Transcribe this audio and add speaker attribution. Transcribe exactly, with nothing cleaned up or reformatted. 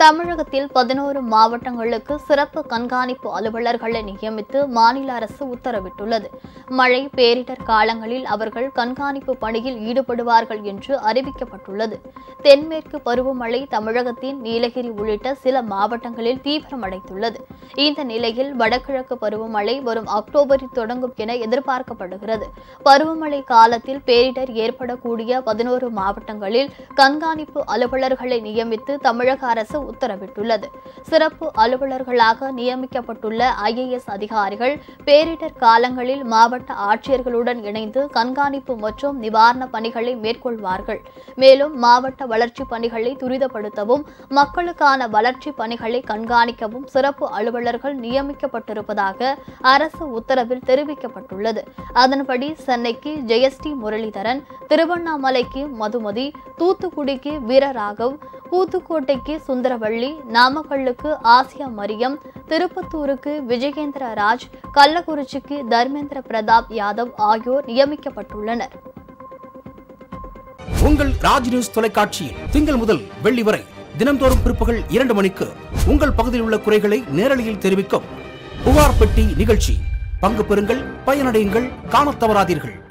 Speaker 1: தமிழகத்தில் பதினோரு மாவட்டங்களுக்கு சிறப்பு கண்காணிப்பு அலுவலர்களை நியமித்து மாநில அரசு உத்தரவிட்டுள்ளது. மழை பேரிடர் காலங்களில் அவர்கள் கண்காணிப்பு பணியில் ஈடுபடுவார்கள் என்று அறிவிக்கப்பட்டுள்ளது. தென்மேற்கு பருவமழை தமிழகத்தின் நீலகிரி உள்ளிட்ட சில மாவட்டங்களில் தீவிரமடைந்துள்ளது. இந்த நிலையில் வடகிழக்கு பருவமழை வரும் அக்டோபரில் தொடங்கும் என எதிர்பார்க்கப்படுகிறது. பருவமழை காலத்தில் பேரிடர் ஏற்படக்கூடிய பதினோரு மாவட்டங்களில் கண்காணிப்பு அலுவலர்களை நியமித்து தமிழக அரசு உத்தரவிட்டுள்ளது. சிறப்பு அலுவலர்களாக நியமிக்கப்பட்டுள்ள ஐ ஏ எஸ் அதிகாரிகள் பேரிடர் காலங்களில் மாவட்ட ஆட்சியர்களுடன் இணைந்து கண்காணிப்பு மற்றும் நிவாரண பணிகளை மேற்கொள்வார்கள். மேலும் மாவட்ட வளர்ச்சி பணிகளை துரிதப்படுத்தவும் மக்களுக்கான வளர்ச்சி பணிகளை கண்காணிக்கவும் சிறப்பு அலுவலர்கள் நியமிக்கப்பட்டிருப்பதாக அரசு உத்தரவில் தெரிவிக்கப்பட்டுள்ளது. அதன்படி சென்னைக்கு ஜெயஸ்ரீ முரளிதரன், திருவண்ணாமலைக்கு மதுமதி, தூத்துக்குடிக்கு வீரராகவ், ஊத்துக்கோட்டைக்கு சுந்தரவள்ளி, நாமக்கல்லுக்கு ஆசியா மரியம், திருப்பத்தூருக்கு விஜயேந்திர ராஜ், கள்ளக்குறிச்சிக்கு தர்மேந்திர பிரதாப் யாதவ் ஆகியோர் நியமிக்கப்பட்டுள்ளனர்.
Speaker 2: உங்கள் ராஜ் நியூஸ் தொலைக்காட்சியில் திங்கள் முதல் வெள்ளி வரை தினந்தோறும் பிற்பகல் இரண்டு மணிக்கு உங்கள் பகுதியில் உள்ள குறைகளை நேரலையில் தெரிவிக்கும் புகார் பெட்டி நிகழ்ச்சி. பங்கு பெறுங்கள், பயனடையுங்கள், காணத் தவறாதீர்கள்.